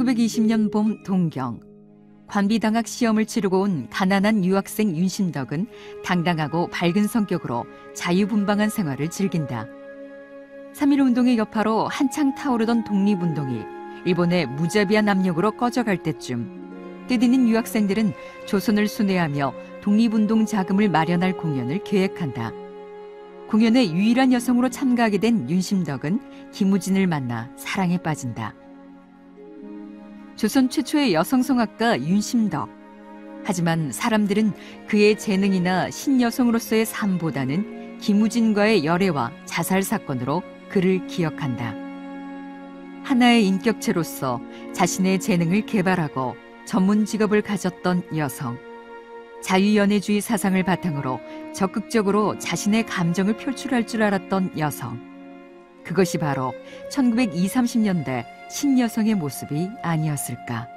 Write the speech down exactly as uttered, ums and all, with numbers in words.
천구백이십 년 봄 동경, 관비당학 시험을 치르고 온 가난한 유학생 윤심덕은 당당하고 밝은 성격으로 자유분방한 생활을 즐긴다. 삼일운동의 여파로 한창 타오르던 독립운동이 일본의 무자비한 압력으로 꺼져갈 때쯤 뜻있는 유학생들은 조선을 순회하며 독립운동 자금을 마련할 공연을 계획한다. 공연에 유일한 여성으로 참가하게 된 윤심덕은 김우진을 만나 사랑에 빠진다. 조선 최초의 여성성악가 윤심덕. 하지만 사람들은 그의 재능이나 신여성으로서의 삶보다는 김우진과의 열애와 자살 사건으로 그를 기억한다. 하나의 인격체로서 자신의 재능을 개발하고 전문 직업을 가졌던 여성. 자유연애주의 사상을 바탕으로 적극적으로 자신의 감정을 표출할 줄 알았던 여성. 그것이 바로 천구백이십, 삼십 년대 신여성의 모습이 아니었을까.